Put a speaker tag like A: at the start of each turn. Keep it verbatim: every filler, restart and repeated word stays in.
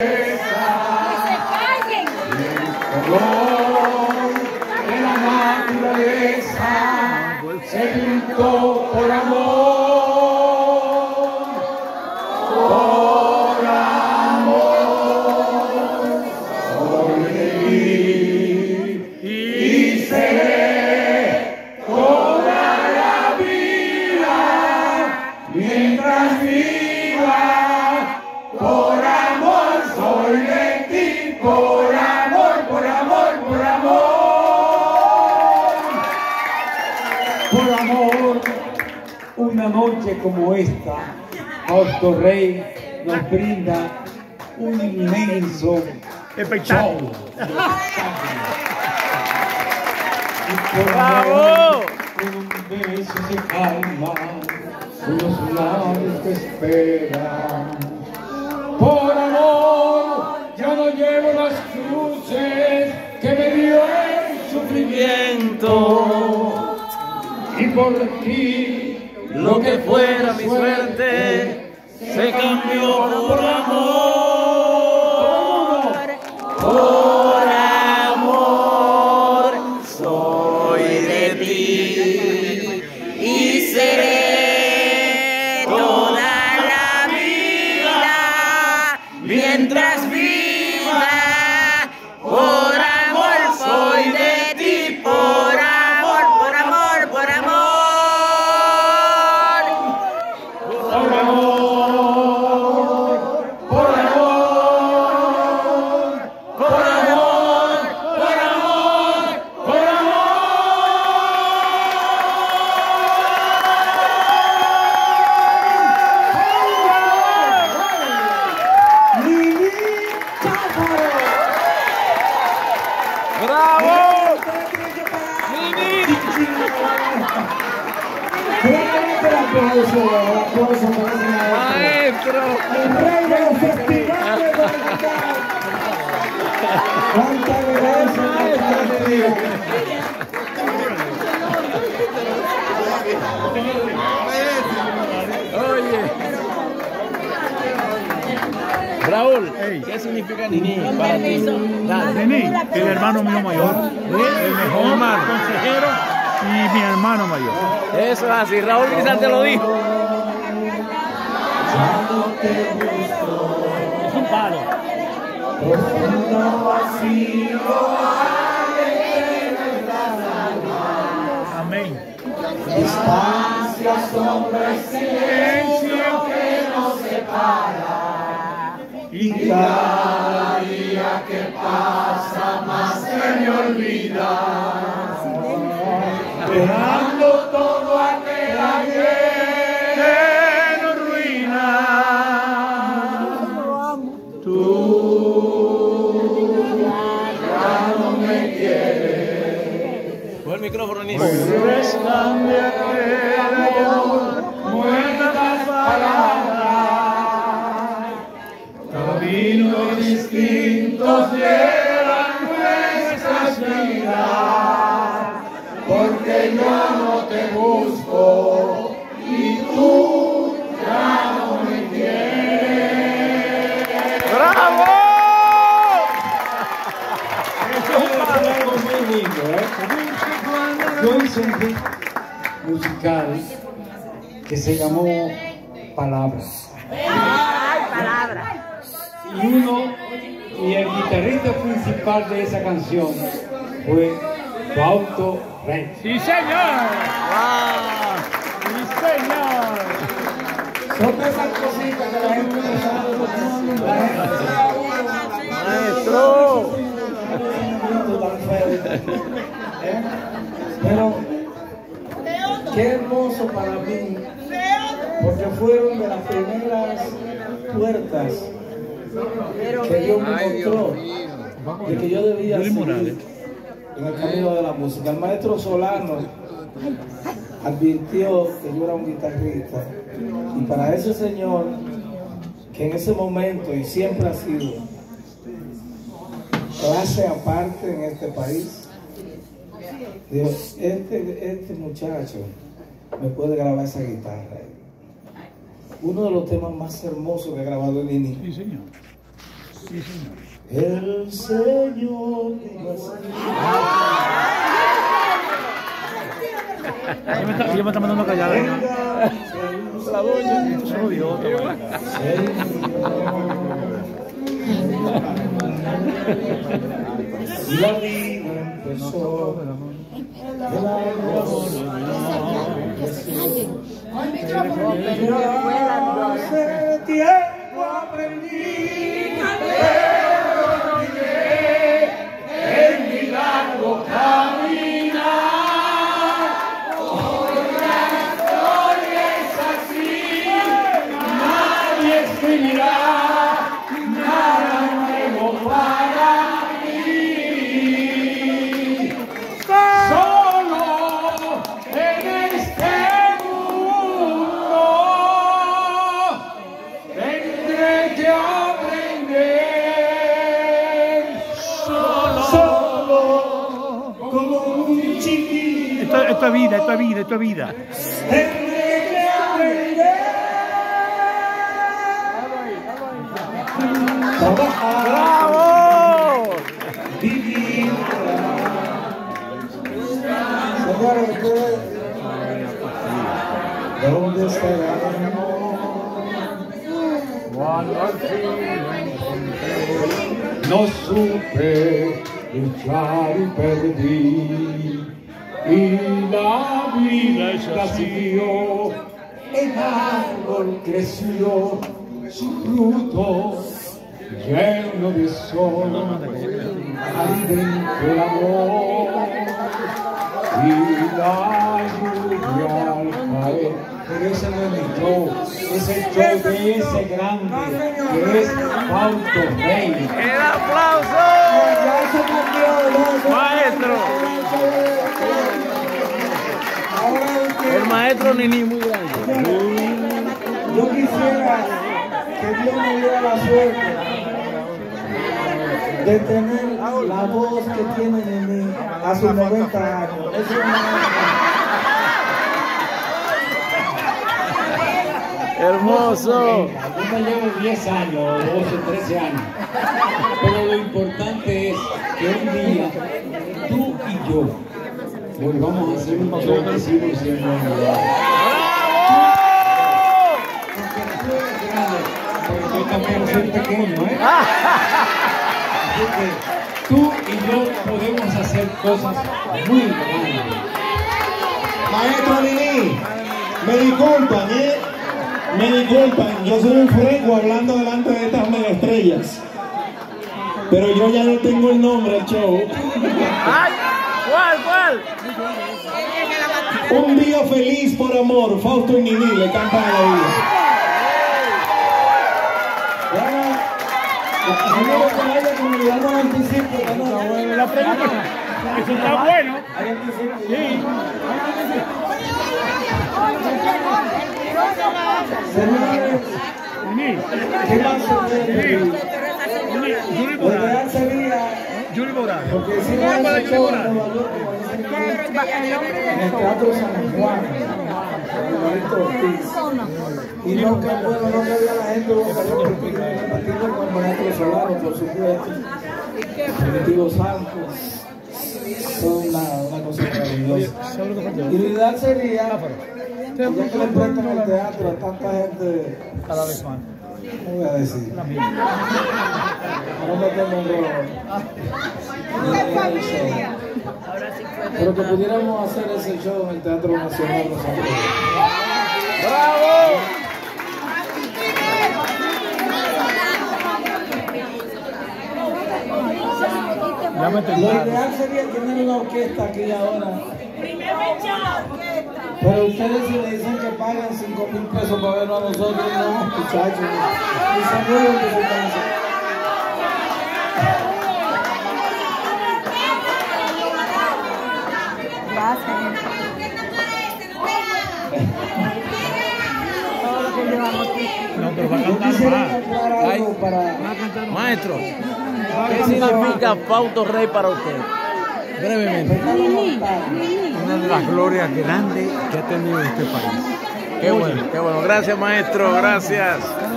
A: se callen.
B: De la naturaleza se pintó por amor, por amor, sobrevivir y seré toda la vida mientras viva. Por amor soy de ti, por amor, por amor, por amor. Por amor, una noche como esta, Auto Rey nos brinda un inmenso
C: espectáculo.
B: Y por amor, con un beso se calma, unos labios que esperan. Por amor, ya no llevo las cruces que me dio el sufrimiento. Y por ti,
D: Lo que fuera mi suerte se cambió por amor. Por amor soy de ti y seré toda la vida mientras viva. Por amor soy de ti, por amor, por amor, por amor.
B: por amor, por amor, por amor, por amor, por amor. Lili Cháfaro.
D: ¡Bravo!
B: Fuerte el aplauso, el aplauso para ese
D: ¡Maestro!
B: el rey de los festivales de Navidad. ¡Cuántas gracias, maestro!
D: Oye. Raúl, ¿qué significa Nini para ti?
C: Nini, el hermano mío mayor, el mejor consejero y mi hermano mayor.
D: Eso es así, Raúl quizás te lo dijo.
C: Es un palo. Amén.
B: Distancia, sombra y silencio que nos separa. Y cada día que pasa más se me olvida. Dejando todo aquel ayer en ruina. Tú ya no me quieres.
D: Pon el micrófono, Nini.
B: Restan de aquel amor muertas palabras. Caminos distintos llevan nuestras vidas. Porque yo no te busco y tú ya no me quieres.
D: ¡Bravo!
B: Esto es algo muy lindo, ¿eh? Yo hice un hit musical que se llamó Palabras.
A: Ay, palabra.
B: Y uno, y el guitarrista principal de esa canción fue Auto Rey.
C: ¡Sí, señor! ¡Sí, señor!
B: Son de esas cositas que la gente no sabe. La gente
D: ¡Maestro!
B: ¿Eh? Pero qué hermoso para mí, porque fueron de las primeras puertas que Dios me mostró y que yo debía seguir en el camino de la música. El maestro Solano advirtió que yo era un guitarrista, y para ese señor, que en ese momento y siempre ha sido clase aparte en este país, Dios, este, este muchacho me puede grabar esa guitarra. Uno de los temas más hermosos que ha grabado Nini.
C: Sí, señor.
B: El Señor iba a ser.
C: Ella me está, ella me está mandando a callar.
B: La doña.
C: Soy idiota.
B: La vida empezó. El hace tiempo aprendí, pero no olvidé el milagro caminar. Hoy la historia es así, nadie escribirá nada nuevo para mí. Solo en este mundo tendré que aprender. Solo, solo como un chiquillo.
C: Esto, esto es vida, esto es vida, esto es vida.
B: Tendré que aprender. Trabajar.
C: ¡Bravo!
B: Vivir. Señores, ustedes, ¿dónde estará el amor? No supe luchar y perdí, y la vida siguió, el árbol creció, su fruto lleno de sol, adentro el amor, y la lluvia al caer. Pero ese no es mi show, es el show de ese grande, que es Fausto Rey.
D: ¡El aplauso! ¡Maestro! El maestro Nini muy grande.
B: Yo quisiera que Dios me diera la suerte de tener la voz que tiene Nini a sus noventa años. Eso es
D: Hermoso.
E: Yo me llevo diez años, doce, trece años. Pero lo importante es que un día tú y yo volvamos a hacer un show que sigo siendo un lugar. Porque tú eres grande, pero yo también soy pequeño, ¿eh? Así que tú y yo podemos hacer cosas muy grandes.
B: Maestro Nini, me disculpan, ¿eh? Me disculpan, yo soy un freco hablando delante de estas mega estrellas. Pero yo ya no tengo el nombre al show.
D: ¡Ay! ¿Cuál, cuál?
B: Un día feliz por amor, Fausto y Nini le cantan a la vida. Bueno, yo con ella como le damos anticipo.
C: La pregunta, eso está bueno. Sí.
B: Señores,
C: Nini,
B: ¿qué más se puede pedir?
C: Nini, Yuri
B: Lo ideal
C: Morales.
B: sería,
C: Yuri Morales.
B: porque si no hace show en Nueva York, en el Teatro San Juan, Margarito Ortiz. Y no que bueno, no que vea la gente votaría por ti, compartirlo con el maestro Solano, por supuesto. Primitivo Santos. Son una, una cosa maravillosa. Y lo ideal sería, ya que le prestan el teatro a tanta gente,
C: Cada vez más.
B: ¿cómo voy a decir? No me tengo un rollo. Pero que pudiéramos hacer ese show en el Teatro Nacional nosotros.
D: ¡Bravo!
C: Ya me
B: Lo
C: entendí.
B: ideal sería tener una orquesta aquí ahora. Pero ustedes si le dicen que pagan cinco mil pesos para vernos a nosotros, no, muchachos. Y se mueven de su casa.
C: No, pero va a
B: Yo
C: cantar
B: quisiera
C: más.
B: cantar algo para...
D: Maestro, ¿qué significa Fausto Rey para usted? Brevemente.
C: Una de las glorias grandes que ha tenido este país.
D: Qué bueno, qué bueno. Gracias, maestro. Gracias.